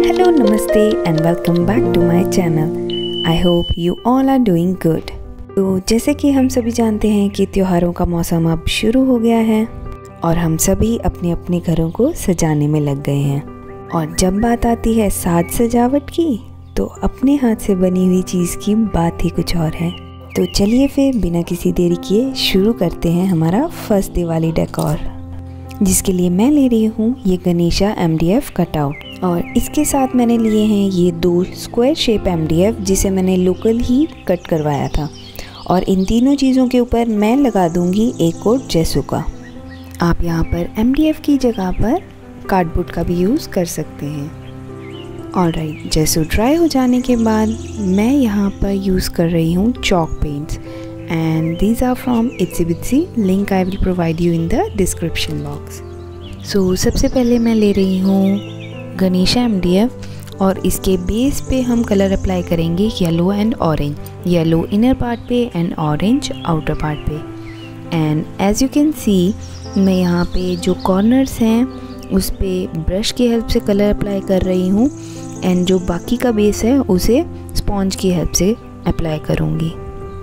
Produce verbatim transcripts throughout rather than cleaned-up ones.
Hello, Namaste and welcome back to my channel. I hope you all are doing good. तो जैसे कि हम सभी जानते हैं कि त्योहारों का मौसम अब शुरू हो गया है और हम सभी अपने अपने घरों को सजाने में लग गए हैं। और जब बात आती है साज सजावट की तो अपने हाथ से बनी हुई चीज़ की बात ही कुछ और है। तो चलिए फिर बिना किसी देरी किए शुरू करते हैं हमारा फर्स्ट दिवाली डेकोर, जिसके लिए मैं ले रही हूँ ये गणेशा एम डी एफ कटआउट। और इसके साथ मैंने लिए हैं ये दो स्क्वायर शेप एम डी एफ जिसे मैंने लोकल ही कट करवाया था। और इन तीनों चीज़ों के ऊपर मैं लगा दूंगी एक कोट जेसू का। आप यहाँ पर एम डी एफ की जगह पर कार्डबोर्ड का भी यूज़ कर सकते हैं। ऑलराइट, जेसू ड्राई हो जाने के बाद मैं यहाँ पर यूज़ कर रही हूँ chalk paints and these are from Itsy Bitsy. Link I will provide you in the description box. So सबसे पहले मैं ले रही हूँ गणेशा एम डी एफ और इसके बेस पे हम कलर अप्लाई करेंगे yellow and orange. Yellow inner part पे एंड ऑरेंज आउटर पार्ट पे। And as you can see मैं यहाँ पे जो कॉर्नर्स हैं उस पे ब्रश की हेल्प से कलर अप्लाई कर रही हूँ एंड जो बाकी का बेस है उसे स्पॉन्ज की हेल्प से अप्लाई करूँगी।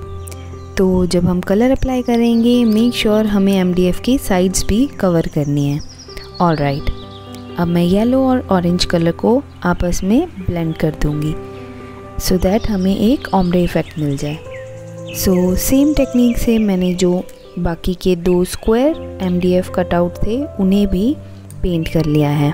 तो जब हम कलर अप्लाई करेंगे मेक श्योर हमें एम डी एफ की साइड्स भी कवर करनी है। ऑलराइट, अब मैं येलो और ऑरेंज कलर को आपस में ब्लेंड कर दूंगी सो so दैट हमें एक ऑम्ब्रे इफेक्ट मिल जाए। सो सेम टेक्निक से मैंने जो बाकी के दो स्क्वायर एम डी एफ कटआउट थे उन्हें भी पेंट कर लिया है।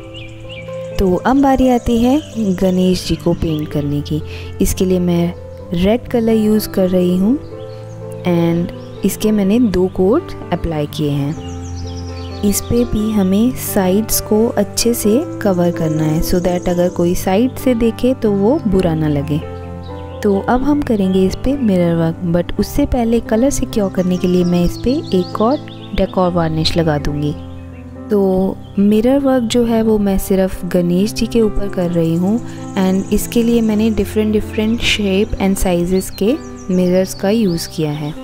तो अब बारी आती है गणेश जी को पेंट करने की। इसके लिए मैं रेड कलर यूज़ कर रही हूँ एंड इसके मैंने दो कोट अप्लाई किए हैं। इस पे भी हमें साइड्स को अच्छे से कवर करना है सो so दैट अगर कोई साइड से देखे तो वो बुरा ना लगे। तो अब हम करेंगे इस पे मिरर वर्क, बट उससे पहले कलर सिक्योर करने के लिए मैं इस पे एक और डेकोर वार्निश लगा दूंगी। तो मिरर वर्क जो है वो मैं सिर्फ गणेश जी के ऊपर कर रही हूँ एंड इसके लिए मैंने different different shape and sizes के मिरर्स का यूज़ किया है।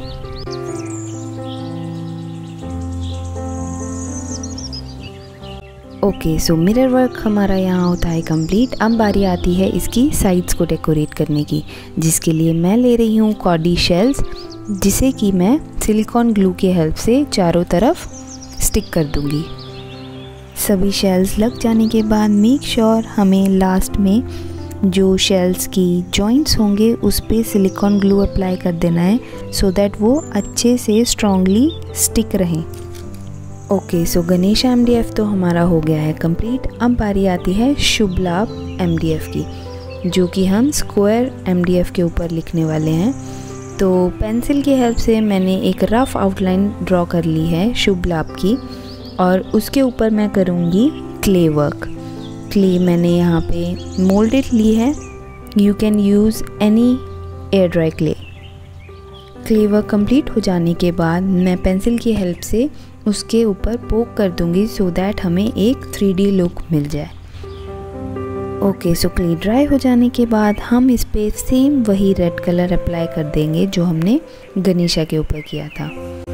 ओके, सो मिरर वर्क हमारा यहाँ होता है कंप्लीट। अब बारी आती है इसकी साइड्स को डेकोरेट करने की, जिसके लिए मैं ले रही हूँ कॉर्डी शेल्स, जिसे कि मैं सिलिकॉन ग्लू के हेल्प से चारों तरफ स्टिक कर दूँगी। सभी शेल्स लग जाने के बाद मेक श्योर हमें लास्ट में जो शेल्स की जॉइंट्स होंगे उस पर सिलिकॉन ग्लू अप्लाई कर देना है सो दैट वो अच्छे से स्ट्रॉन्गली स्टिक रहें। ओके, सो गणेशा एम डी एफ तो हमारा हो गया है कंप्लीट। अब बारी आती है शुभ लाभ एम डी एफ की, जो कि हम स्क्वायर एम डी एफ के ऊपर लिखने वाले हैं। तो पेंसिल की हेल्प से मैंने एक रफ आउटलाइन ड्रॉ कर ली है शुभ लाभ की और उसके ऊपर मैं करूँगी क्ले वर्क। क्ले मैंने यहाँ पे मोल्डेड ली है, you can use any air dry clay. Clay work complete हो जाने के बाद मैं पेंसिल की हेल्प से उसके ऊपर पोक कर दूंगी सो दैट हमें एक थ्री डी लुक मिल जाए। ओके, सो क्ले ड्राई हो जाने के बाद हम इस पे सेम वही रेड कलर अप्लाई कर देंगे जो हमने गणेशा के ऊपर किया था।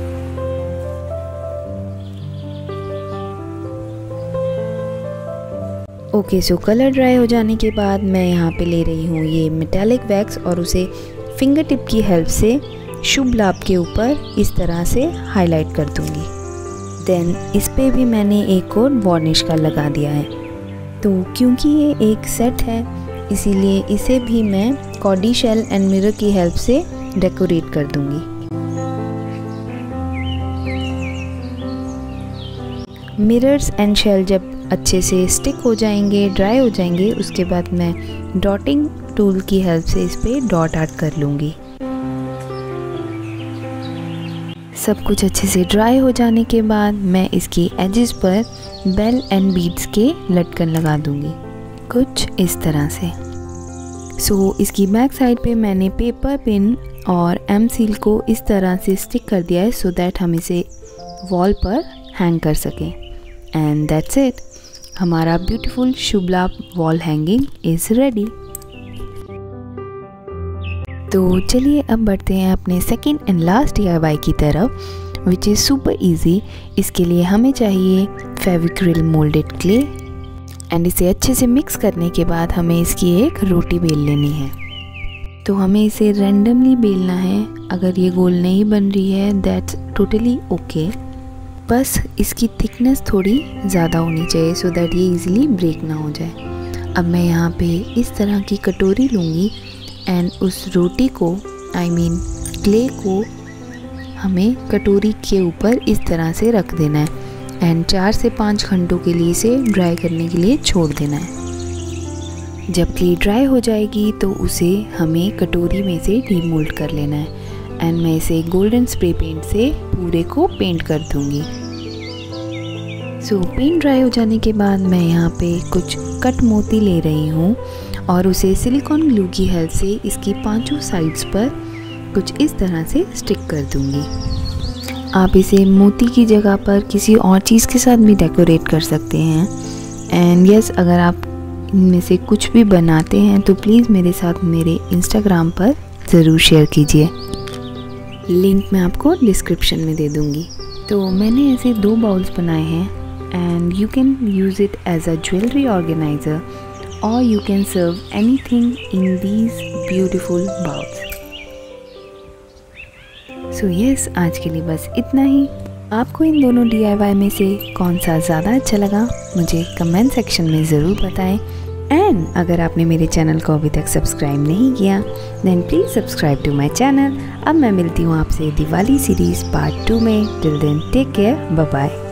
ओके, सो कलर ड्राई हो जाने के बाद मैं यहाँ पे ले रही हूँ ये मेटालिक वैक्स और उसे फिंगर टिप की हेल्प से शुभ लाभ के ऊपर इस तरह से हाईलाइट कर दूंगी। देन इस पे भी मैंने एक कोट वार्निश का लगा दिया है। तो क्योंकि ये एक सेट है इसीलिए इसे भी मैं कॉर्डी शेल एंड मिरर की हेल्प से डेकोरेट कर दूंगी। मिरर्स एंड शेल जब अच्छे से स्टिक हो जाएंगे, ड्राई हो जाएंगे, उसके बाद मैं डॉटिंग टूल की हेल्प से इस पे डॉट आर्ट कर लूँगी। सब कुछ अच्छे से ड्राई हो जाने के बाद मैं इसकी एजेस पर बेल एंड बीड्स के लटकन लगा दूंगी कुछ इस तरह से। सो so, इसकी बैक साइड पे मैंने पेपर पिन और एम सील को इस तरह से स्टिक कर दिया है सो दैट हम इसे वॉल पर हैंग कर सकें। एंड दैट्स इट, हमारा beautiful Shubh Labh wall hanging is ready. तो चलिए अब बढ़ते हैं अपने second and last D I Y की तरफ, विच इज़ सुपर इजी। इसके लिए हमें चाहिए फेविक्रिल मोल्डेड क्ले, एंड इसे अच्छे से मिक्स करने के बाद हमें इसकी एक रोटी बेल लेनी है। तो हमें इसे रैंडमली बेलना है। अगर ये गोल नहीं बन रही है दैट्स टोटली ओके, बस इसकी थिकनेस थोड़ी ज़्यादा होनी चाहिए सो दैट ये इजीली ब्रेक ना हो जाए। अब मैं यहाँ पे इस तरह की कटोरी लूँगी एंड उस रोटी को आई मीन क्ले को हमें कटोरी के ऊपर इस तरह से रख देना है एंड चार से पाँच घंटों के लिए इसे ड्राई करने के लिए छोड़ देना है। जब क्ले ड्राई हो जाएगी तो उसे हमें कटोरी में से डीमोल्ड कर लेना है एंड मैं इसे गोल्डन स्प्रे पेंट से पूरे को पेंट कर दूंगी। सो पेंट ड्राई हो जाने के बाद मैं यहाँ पे कुछ कट मोती ले रही हूँ और उसे सिलिकॉन ग्लू की हेल्प से इसकी पांचों साइड्स पर कुछ इस तरह से स्टिक कर दूंगी। आप इसे मोती की जगह पर किसी और चीज़ के साथ भी डेकोरेट कर सकते हैं। एंड यस, अगर आप इनमें से कुछ भी बनाते हैं तो प्लीज़ मेरे साथ मेरे इंस्टाग्राम पर ज़रूर शेयर कीजिए, लिंक मैं आपको डिस्क्रिप्शन में दे दूँगी। तो मैंने ऐसे दो बाउल्स बनाए हैं and you can use it as a jewellery organiser और you can serve anything in these beautiful bowls. So yes, आज के लिए बस इतना ही। आपको इन दोनों डी आई वाई में से कौन सा ज़्यादा अच्छा लगा मुझे कमेंट सेक्शन में ज़रूर बताएं। एंड अगर आपने मेरे चैनल को अभी तक सब्सक्राइब नहीं किया then please subscribe to my channel. अब मैं मिलती हूँ आपसे दिवाली सीरीज़ पार्ट टू में। Till then take care, bye bye.